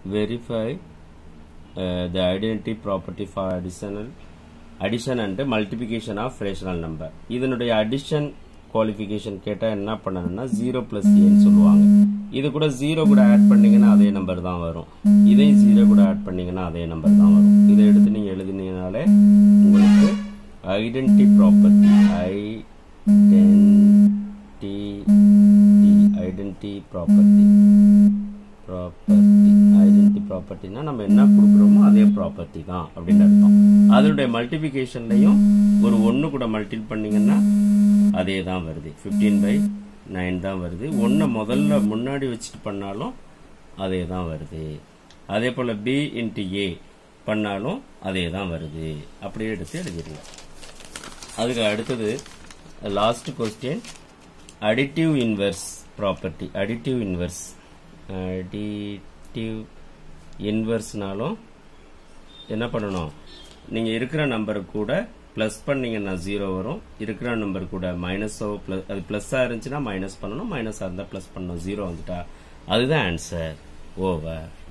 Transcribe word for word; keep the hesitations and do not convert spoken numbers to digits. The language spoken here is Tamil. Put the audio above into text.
verify uh, the identity property for additional addition and multiplication of rational number. இதனுடைய addition qualification கேட்டா என்ன பண்ணனும்னா zero plus a ன்னு சொல்லுவாங்க. இது கூட zero கூட ஆட் பண்ணீங்கன்னா அதே நம்பர் தான் வரும். இதை zero கூட ஆட் பண்ணீங்கன்னா அதே நம்பர் தான் வரும். இதை எடுத்து நீங்க எழுதினீங்கனாலே உங்களுக்கு identity property identity identity property property identity property னா நம்ம என்ன கொடுக்கிறோமோ அதே ப்ராப்பர்ட்டி தான் அப்படினு அர்த்தம். அதோட மல்டிப்ளிகேஷன்லயும் ஒரு one கூட மல்டிப்ளை பண்ணீங்கன்னா அதே தான் வருது. fifteen by nine தான் வருது. one முதல்ல முன்னாடி வச்சிட்டு பண்ணாலும் அதே தான் வருது. அதே போல b into a பண்ணாலும் அதே தான் வருது. அப்படியே எடுத்து எழுதிடலாம். அதுக்கு அடுத்தது last question additive inverse property additive inverse additive inverseனாலும் என்ன பண்ணணும், நீங்க இருக்கிற நம்பர் கூட பிளஸ் பண்ணீங்கன்னா ஜீரோ வரும், இருக்கிற நம்பர் கூட மைனஸோ பிளஸ் அது பிளஸ்ஸா இருந்துச்சுன்னா மைனஸ் பண்ணணும், மைனஸா இருந்தா பிளஸ் பண்ணணும், ஜீரோ வந்துட்டா அதுதான் ஆன்சர். ஓவர்.